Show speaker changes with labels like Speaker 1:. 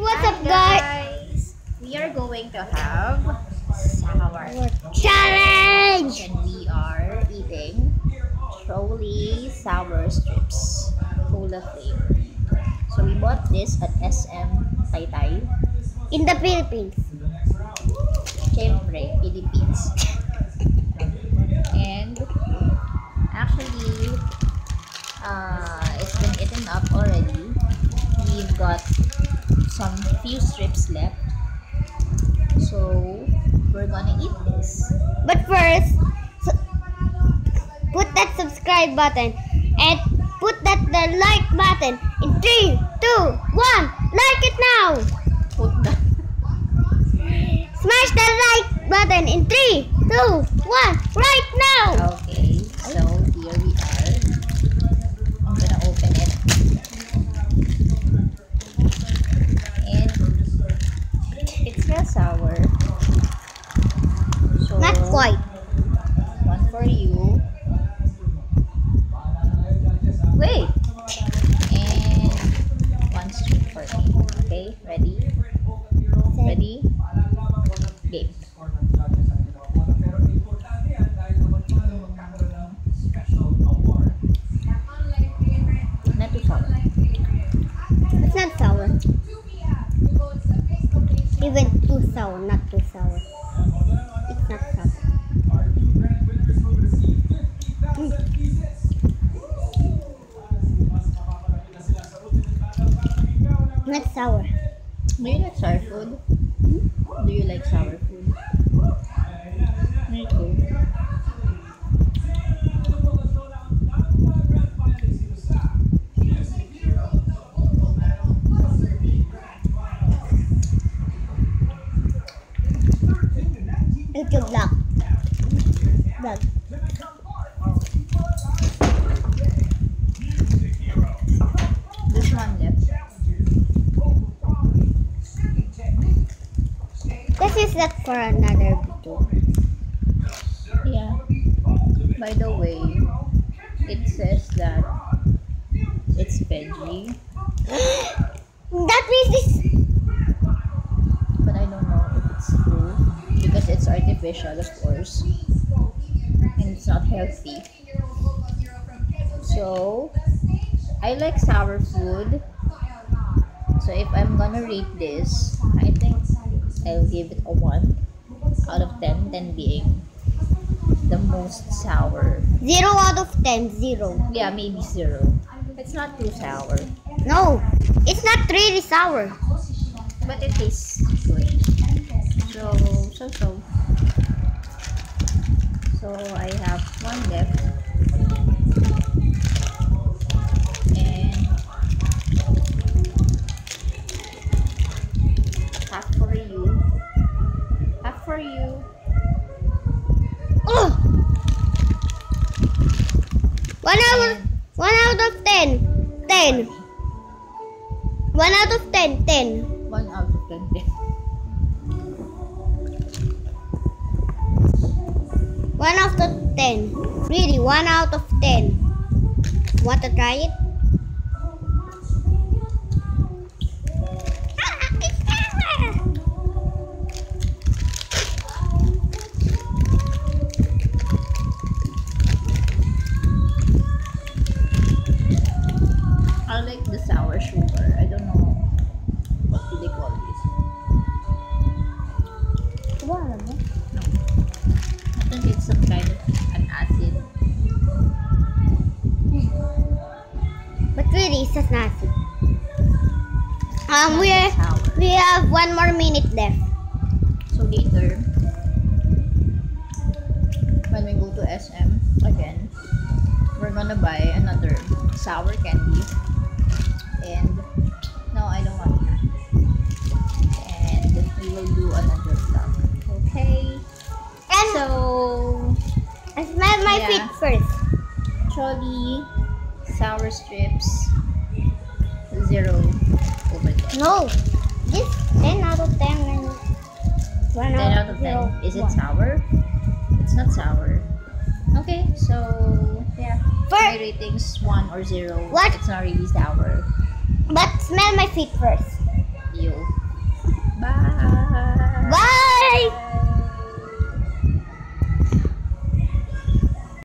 Speaker 1: what's up, guys?
Speaker 2: We are going to have sour
Speaker 1: Challenge!
Speaker 2: and we are eating Trolli sour strips full of flavor. So we bought this at SM Taytay,
Speaker 1: In the Philippines.
Speaker 2: Siyempre, Philippines. And actually, it's been eaten up already. We've got some few strips left. So we're gonna eat this.
Speaker 1: But first, put that subscribe button and put the like button in 3, 2, 1. Like it now!
Speaker 2: Put the
Speaker 1: Smash the like button in 3, 2, 1. Right now!
Speaker 2: Okay, so here we are. I'm gonna open it. And it's real sour. So
Speaker 1: Not quite.
Speaker 2: one for you. Wait. And one strip for me. Okay, ready? Ready? Game. Not too sour.
Speaker 1: It's not sour. Even too sour, not too sour. It's not sour. Not sour.
Speaker 2: Do you like sour food? Do you like sour food? Me too.
Speaker 1: YouTube vlog.
Speaker 2: This one left.
Speaker 1: Let's use that for another video.
Speaker 2: Yeah. By the way, it says that it's veggie,
Speaker 1: That means it's
Speaker 2: but I don't know if it's true because it's artificial, of course, and it's not healthy. So, I like sour food. So if I'm gonna rate this, I think I'll give it a 1 out of 10, 10 being the most sour.
Speaker 1: 0 out of 10. 0.
Speaker 2: Yeah, maybe 0. It's not too sour,
Speaker 1: No, it's not really sour.
Speaker 2: but it tastes good. So I have one left, and half for you, half for you.
Speaker 1: Oh! 1 out of 10. 10. 1 out of 10. 10.
Speaker 2: 1 out of 10.
Speaker 1: 1 out of 10. Really, 1 out of 10. Want to try it?
Speaker 2: I like the sour sugar. I don't know what do they call this.
Speaker 1: Wow.
Speaker 2: No. I think it's some kind of an acid.
Speaker 1: But really, it's just nasty.
Speaker 2: Not sour.
Speaker 1: We have 1 more minute left.
Speaker 2: So later, when we go to SM again, we're gonna buy another sour candy. And no, I don't want that. And we will do another vlog. Okay.
Speaker 1: And
Speaker 2: So
Speaker 1: I smell my
Speaker 2: yeah.
Speaker 1: feet first.
Speaker 2: Trolli sour strips 0 over 10.
Speaker 1: No, this 10 out of 10 and 1
Speaker 2: 10 out of 10. Is it sour? It's not sour. Okay, so yeah. My rating's 1 or 0.
Speaker 1: What?
Speaker 2: It's not really sour.
Speaker 1: But smell my feet first.